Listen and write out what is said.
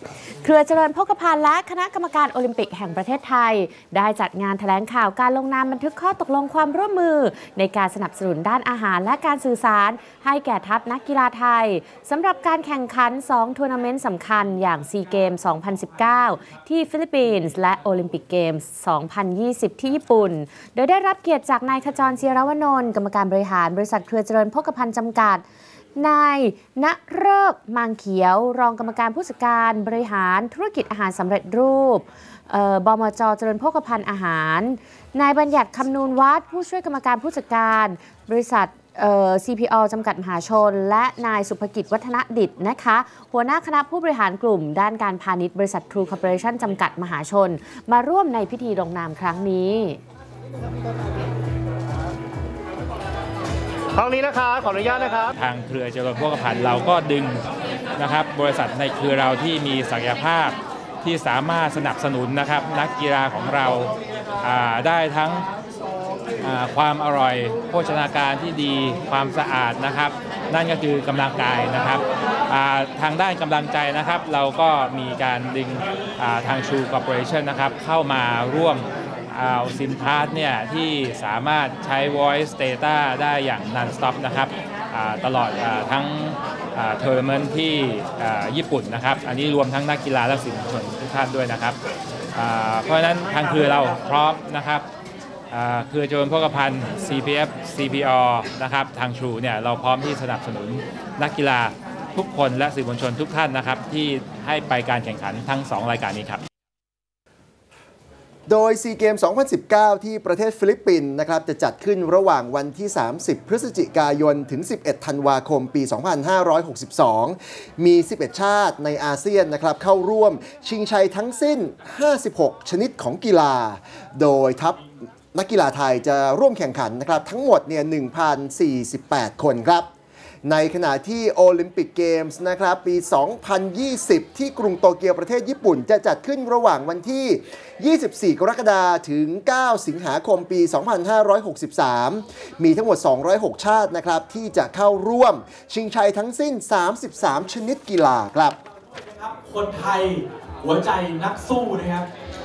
เครือเจริญโภคภัณฑ์และคณะกรรมการโอลิมปิกแห่งประเทศไทยได้จัดงานแถลงข่าวการลงนามบันทึกข้อตกลงความร่วมมือในการสนับสนุนด้านอาหารและการสื่อสารให้แก่ทัพนักกีฬาไทยสำหรับการแข่งขัน2ทัวร์นาเมนต์สำคัญอย่างซีเกม 2019 ที่ฟิลิปปินส์และโอลิมปิกเกมส์ 2020 ที่ญี่ปุ่นโดยได้รับเกียรติจากนายขจร เจียรวนนท์กรรมการบริหารบริษัทเครือเจริญโภคภัณฑ์จำกัดนายณฤกษ์มังเขียวรองกรรมการผู้จัดการบริหารธุรกิจอาหารสำเร็จรูปบมจ.เจริญโภคภัณฑ์อาหารนายบัญญัติคำนูนวัดผู้ช่วยกรรมการผู้จัดการบริษัทCPO จำกัดมหาชนและนายสุภกิจวัฒนดิษฐ์นะคะหัวหน้าคณะผู้บริหารกลุ่มด้านการพาณิชย์บริษัท True Corporation จำกัดมหาชนมาร่วมในพิธีลงนามครั้งนี้ห้องนี้นะครับขออนุญาตนะครับทางเครือเจริญโภคภัณฑ์เราก็ดึงนะครับบริษัทในเครือเราที่มีศักยภาพที่สามารถสนับสนุนนะครับนักกีฬาของเราได้ทั้งความอร่อยโภชนาการที่ดีความสะอาดนะครับนั่นก็คือกำลังกายนะครับทางด้านกำลังใจนะครับเราก็มีการดึงทาง True Corporation นะครับเข้ามาร่วมเอาซิมพาร์ทเนี่ยที่สามารถใช้ Voice Data ได้อย่าง Non-Stop นะครับตลอดทั้งทัวร์นาเมนต์ที่ญี่ปุ่นนะครับอันนี้รวมทั้งนักกีฬาและสื่อมวลชนทุกท่านด้วยนะครับเพราะฉะนั้นทางเครือเราพร้อมนะครับเครือเจริญโภคภัณฑ์ CPF CPO นะครับทาง True เนี่ยเราพร้อมที่สนับสนุนนักกีฬาทุกคนและสื่อมวลชนทุกท่านนะครับที่ให้ไปการแข่งขันทั้ง2รายการนี้ครับโดยซีเกม 2019 ที่ประเทศฟิลิปปินส์นะครับจะจัดขึ้นระหว่างวันที่ 30 พฤศจิกายน ถึง 11 ธันวาคม ปี 2562 มี 11 ชาติในอาเซียนนะครับเข้าร่วมชิงชัยทั้งสิ้น 56 ชนิดของกีฬา โดยทัพนักกีฬาไทยจะร่วมแข่งขันนะครับทั้งหมดเนี่ย 1,048 คนครับในขณะที่โอลิมปิกเกมส์นะครับปี 2020 ที่กรุงโตเกียวประเทศญี่ปุ่นจะจัดขึ้นระหว่างวันที่ 24 กรกฎาคม ถึง 9 สิงหาคม ปี 2563 มีทั้งหมด 206 ชาตินะครับที่จะเข้าร่วมชิงชัยทั้งสิ้น 33 ชนิดกีฬาครับคนไทยหัวใจนักสู้นะครับ